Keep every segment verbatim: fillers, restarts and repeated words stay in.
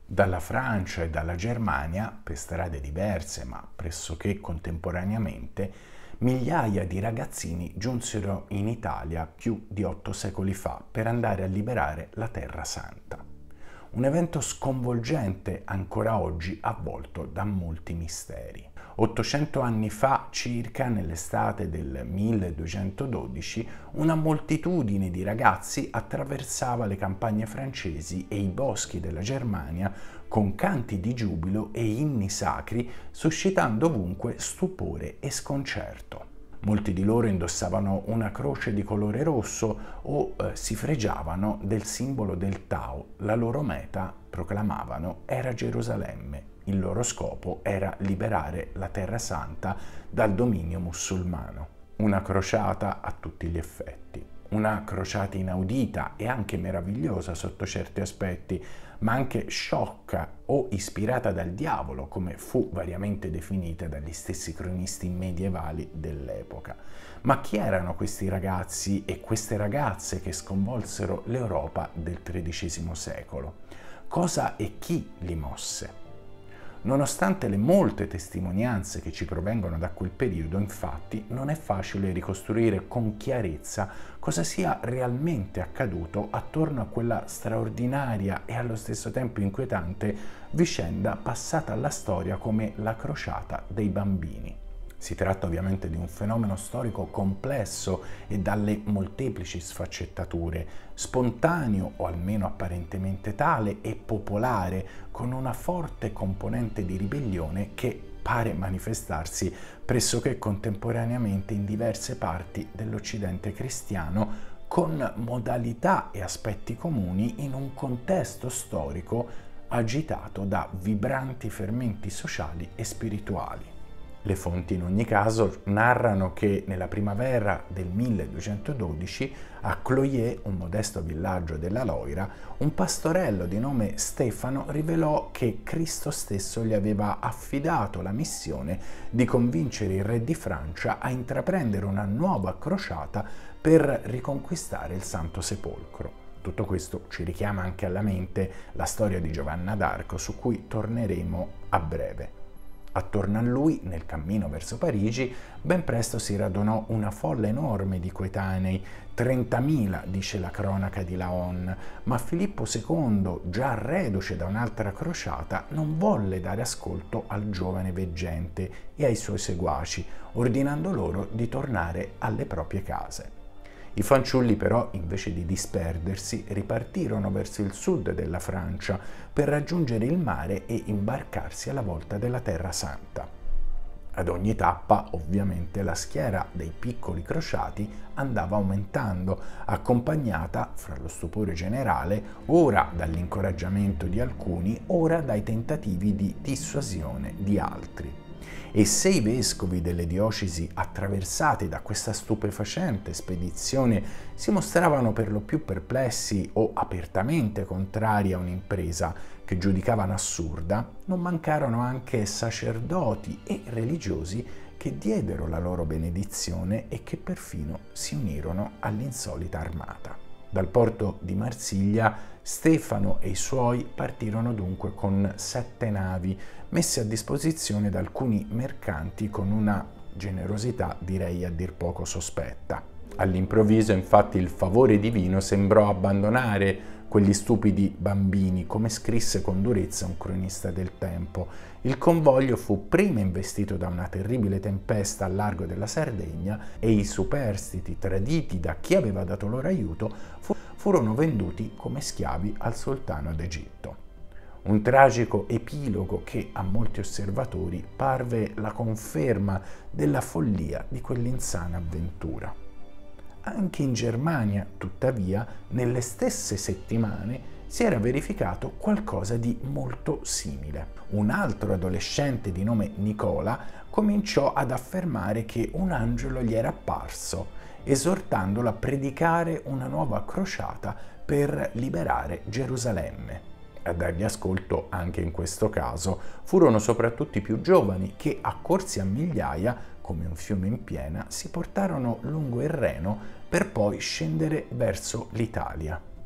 Dalla Francia e dalla Germania, per strade diverse ma pressoché contemporaneamente, migliaia di ragazzini giunsero in Italia più di otto secoli fa per andare a liberare la Terra Santa. Un evento sconvolgente ancora oggi avvolto da molti misteri. ottocento anni fa circa, nell'estate del milleduecentododici, una moltitudine di ragazzi attraversava le campagne francesi e i boschi della Germania con canti di giubilo e inni sacri, suscitando ovunque stupore e sconcerto. Molti di loro indossavano una croce di colore rosso o eh, si fregiavano del simbolo del Tao. La loro meta, proclamavano, era Gerusalemme. Il loro scopo era liberare la Terra Santa dal dominio musulmano. Una crociata a tutti gli effetti. Una crociata inaudita e anche meravigliosa sotto certi aspetti, ma anche sciocca o ispirata dal diavolo, come fu variamente definita dagli stessi cronisti medievali dell'epoca. Ma chi erano questi ragazzi e queste ragazze che sconvolsero l'Europa del tredicesimo secolo? Cosa e chi li mosse? Nonostante le molte testimonianze che ci provengono da quel periodo, infatti, non è facile ricostruire con chiarezza cosa sia realmente accaduto attorno a quella straordinaria e allo stesso tempo inquietante vicenda passata alla storia come la crociata dei bambini. Si tratta ovviamente di un fenomeno storico complesso e dalle molteplici sfaccettature, spontaneo o almeno apparentemente tale e popolare, con una forte componente di ribellione che pare manifestarsi pressoché contemporaneamente in diverse parti dell'Occidente cristiano, con modalità e aspetti comuni in un contesto storico agitato da vibranti fermenti sociali e spirituali. Le fonti in ogni caso narrano che nella primavera del milleduecentododici a Cloyé, un modesto villaggio della Loira, un pastorello di nome Stefano rivelò che Cristo stesso gli aveva affidato la missione di convincere il re di Francia a intraprendere una nuova crociata per riconquistare il Santo Sepolcro. Tutto questo ci richiama anche alla mente la storia di Giovanna d'Arco, su cui torneremo a breve. Attorno a lui, nel cammino verso Parigi, ben presto si radunò una folla enorme di coetanei, trentamila, dice la cronaca di Laon, ma Filippo secondo, già reduce da un'altra crociata, non volle dare ascolto al giovane veggente e ai suoi seguaci, ordinando loro di tornare alle proprie case. I fanciulli però, invece di disperdersi, ripartirono verso il sud della Francia per raggiungere il mare e imbarcarsi alla volta della Terra Santa. Ad ogni tappa, ovviamente, la schiera dei piccoli crociati andava aumentando, accompagnata, fra lo stupore generale, ora dall'incoraggiamento di alcuni, ora dai tentativi di dissuasione di altri. E se i vescovi delle diocesi attraversati da questa stupefacente spedizione si mostravano per lo più perplessi o apertamente contrari a un'impresa che giudicavano assurda, non mancarono anche sacerdoti e religiosi che diedero la loro benedizione e che perfino si unirono all'insolita armata. Dal porto di Marsiglia Stefano e i suoi partirono dunque con sette navi messe a disposizione da alcuni mercanti con una generosità direi a dir poco sospetta. All'improvviso infatti il favore divino sembrò abbandonare quegli stupidi bambini, come scrisse con durezza un cronista del tempo. Il convoglio fu prima investito da una terribile tempesta al largo della Sardegna e i superstiti traditi da chi aveva dato loro aiuto furono venduti come schiavi al sultano d'Egitto. Un tragico epilogo che a molti osservatori parve la conferma della follia di quell'insana avventura. Anche in Germania, tuttavia, nelle stesse settimane si era verificato qualcosa di molto simile. Un altro adolescente di nome Nicola cominciò ad affermare che un angelo gli era apparso, esortandolo a predicare una nuova crociata per liberare Gerusalemme. A dargli ascolto, anche in questo caso, furono soprattutto i più giovani che, accorsi a migliaia, come un fiume in piena, si portarono lungo il Reno per poi scendere verso l'Italia.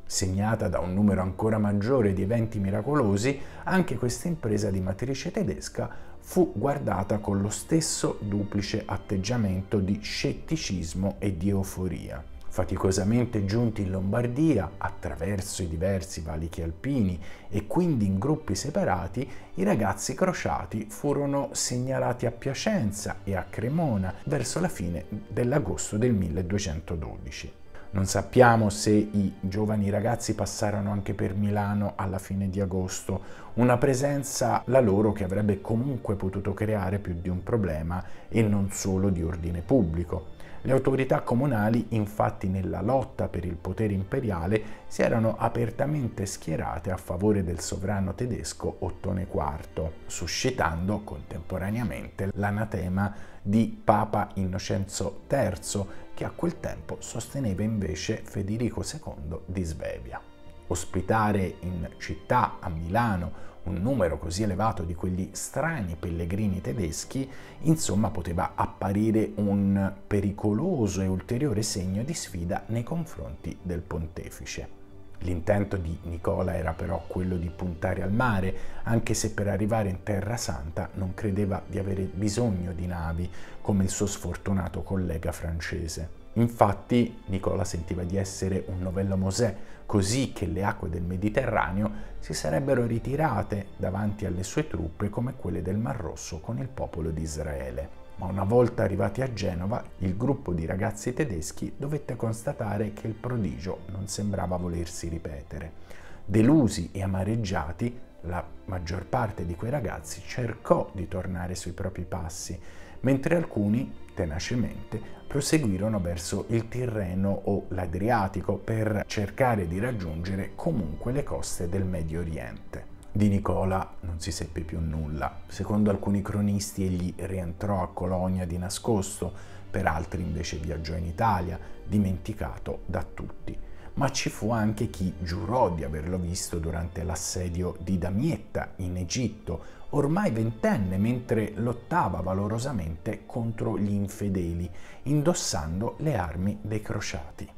Segnata da un numero ancora maggiore di eventi miracolosi, anche questa impresa di matrice tedesca fu guardata con lo stesso duplice atteggiamento di scetticismo e di euforia. Faticosamente giunti in Lombardia, attraverso i diversi valichi alpini e quindi in gruppi separati, i ragazzi crociati furono segnalati a Piacenza e a Cremona verso la fine dell'agosto del milleduecentododici. Non sappiamo se i giovani ragazzi passarono anche per Milano alla fine di agosto, una presenza la loro che avrebbe comunque potuto creare più di un problema e non solo di ordine pubblico. Le autorità comunali, infatti, nella lotta per il potere imperiale si erano apertamente schierate a favore del sovrano tedesco Ottone quarto, suscitando contemporaneamente l'anatema di Papa Innocenzo terzo, che a quel tempo sosteneva invece Federico secondo di Svevia. Ospitare in città, a Milano, un numero così elevato di quegli strani pellegrini tedeschi, insomma, poteva apparire un pericoloso e ulteriore segno di sfida nei confronti del pontefice. L'intento di Nicola era però quello di puntare al mare, anche se per arrivare in Terra Santa non credeva di avere bisogno di navi, come il suo sfortunato collega francese. Infatti Nicola sentiva di essere un novello Mosè, così che le acque del Mediterraneo si sarebbero ritirate davanti alle sue truppe come quelle del Mar Rosso con il popolo di Israele. Ma una volta arrivati a Genova, il gruppo di ragazzi tedeschi dovette constatare che il prodigio non sembrava volersi ripetere. Delusi e amareggiati, la maggior parte di quei ragazzi cercò di tornare sui propri passi, mentre alcuni, tenacemente, proseguirono verso il Tirreno o l'Adriatico per cercare di raggiungere comunque le coste del Medio Oriente. Di Nicola non si seppe più nulla. Secondo alcuni cronisti egli rientrò a Colonia di nascosto, per altri invece viaggiò in Italia, dimenticato da tutti. Ma ci fu anche chi giurò di averlo visto durante l'assedio di Damietta in Egitto, ormai ventenne, mentre lottava valorosamente contro gli infedeli, indossando le armi dei crociati.